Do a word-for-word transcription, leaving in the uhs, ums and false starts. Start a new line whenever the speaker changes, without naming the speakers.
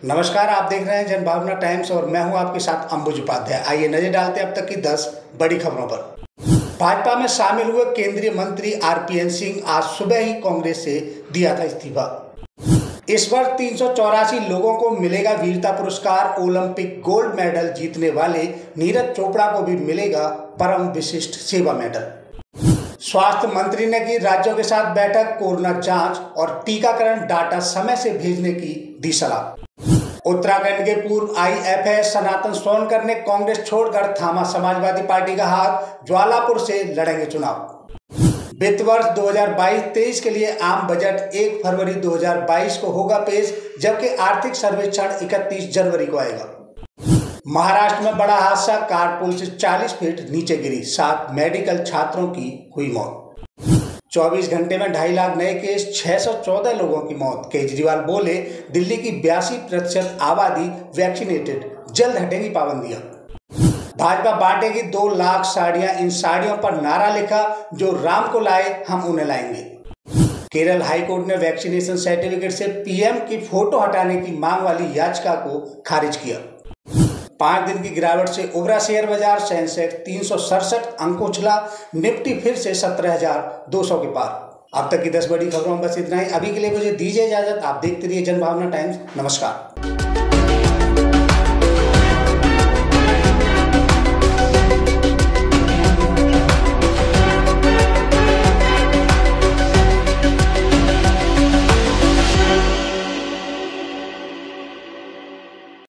नमस्कार, आप देख रहे हैं जनभावना टाइम्स और मैं हूं आपके साथ अंबुज उपाध्याय। आइए नजर डालते हैं अब तक की दस बड़ी खबरों पर। भाजपा में शामिल हुए केंद्रीय मंत्री आरपीएन सिंह आज सुबह ही कांग्रेस से दिया था इस्तीफा। इस वर्ष तीन सौ चौरासी लोगों को मिलेगा वीरता पुरस्कार। ओलंपिक गोल्ड मेडल जीतने वाले नीरज चोपड़ा को भी मिलेगा परम विशिष्ट सेवा मेडल। स्वास्थ्य मंत्री ने की राज्यों के साथ बैठक, कोरोना जांच और टीकाकरण डाटा समय से भेजने की दी सलाह। उत्तराखंड के पूर्व आईएफएस सनातन सोनकर ने कांग्रेस छोड़कर थामा समाजवादी पार्टी का हाथ, ज्वालापुर से लड़ेंगे चुनाव। वित्त वर्ष दो हज़ार बाईस तेईस के लिए आम बजट एक फरवरी दो हज़ार बाईस को होगा पेश, जबकि आर्थिक सर्वेक्षण इकतीस जनवरी को आएगा। महाराष्ट्र में बड़ा हादसा, कार पुल से चालीस फीट नीचे गिरी, सात मेडिकल छात्रों की हुई मौत। चौबीस घंटे में ढाई लाख नए केस, छह सौ चौदह लोगों की मौत। केजरीवाल बोले दिल्ली की बयासी प्रतिशत आबादी वैक्सीनेटेड, जल्द हटेंगी पाबंदियां। भाजपा बांटेगी दो लाख साड़ियां, इन साड़ियों पर नारा लिखा, जो राम को लाए हम उन्हें लाएंगे। केरल हाईकोर्ट ने वैक्सीनेशन सर्टिफिकेट से पीएम की फोटो हटाने की मांग वाली याचिका को खारिज किया। पांच दिन की गिरावट से उभरा शेयर बाजार, सेंसेक्स तीन सौ सड़सठ अंकों उछला, निफ्टी फिर से सत्रह हजार दो सौ के पार। अब तक की दस बड़ी खबरों में बस इतना ही। अभी के लिए मुझे दीजिए इजाजत। आप देखते रहिए जनभावना टाइम्स। नमस्कार।